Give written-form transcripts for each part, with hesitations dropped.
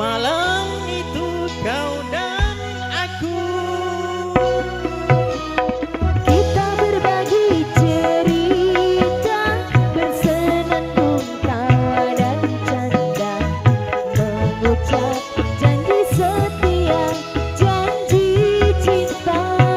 Malam itu kau dan aku Kita berbagi cerita, bersenandung tawa dan canda, mengucap janji setia, janji cinta.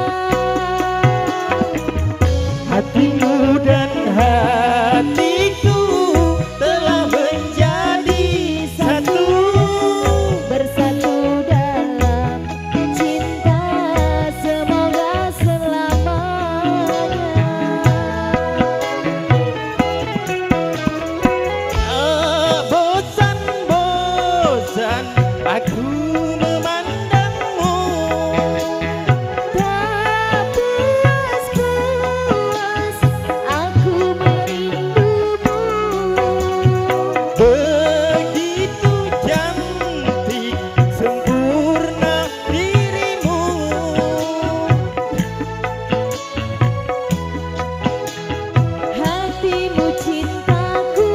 hatimu dan hatiku telah menjadi satu Bersatu dalam cinta, semoga selamanya. Bosan-bosan aku memandangmu Tak puas-puas aku merindumu. begitu cantik sempurna dirimu Hatimu cintaku.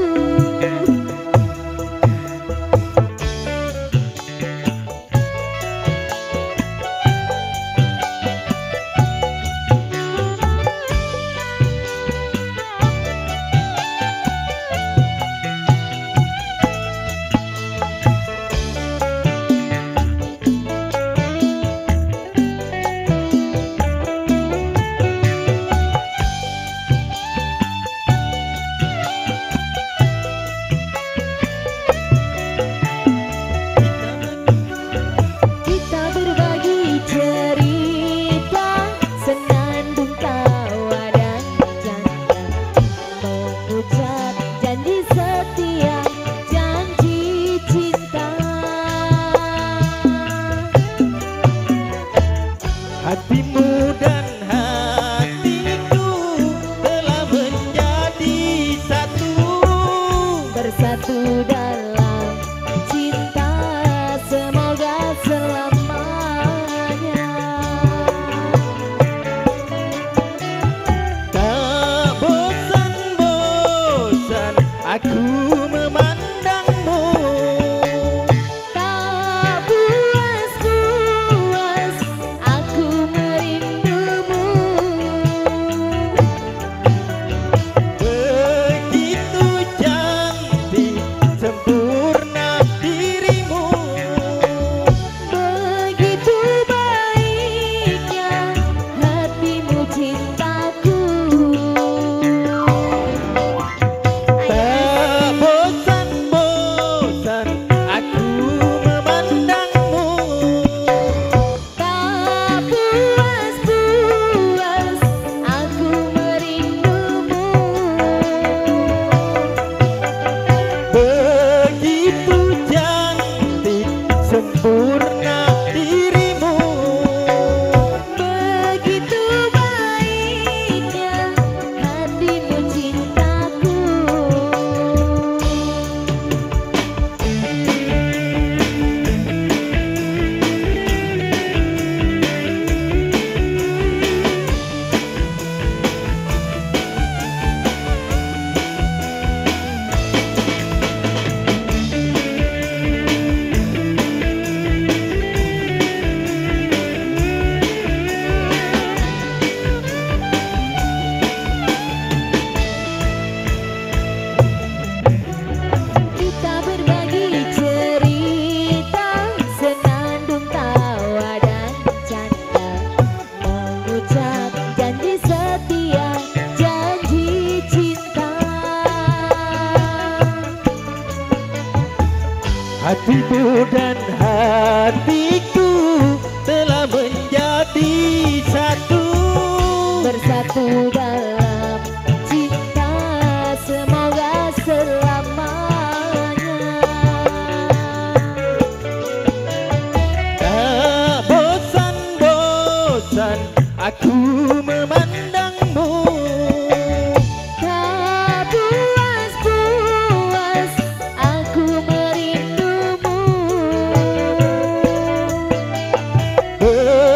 Kita berbagi cerita, senandung tawa dan canda, mengucap janji setia, janji cinta. hatimu dan hatiku telah menjadi satu Bersatu dalam cinta, semoga selamanya. tak bosan-bosan aku memandangmu Tak puas-puas aku merindumu. begitu cantik sempurna dirimu Begitu baiknya hatimu cintaku. tak bosan-bosan aku memandangmu Tak puas-puas aku merindumu. begitu cantik sempurna dirimu Begitu baiknya hatimu cintaku. Kita berbagi cerita, senandung tawa dan canda, mengucap janji setia, janji cinta. hatimu dan hatiku telah menjadi satu Bersatu dalam cinta, semoga selamanya. tak bosan-bosan aku memandangmu Tak puas-puas aku merindumu.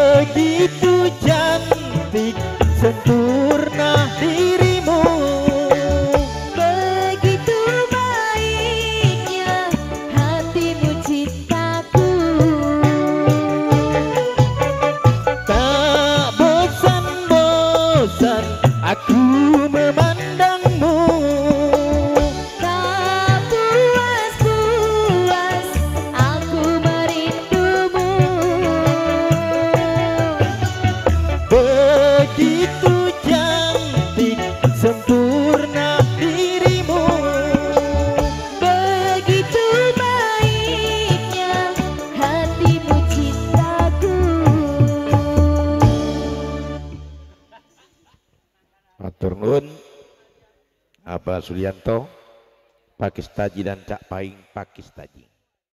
Matur nuwun Abah Suryanto Pakistaji dan Cak Paing Pakistaji.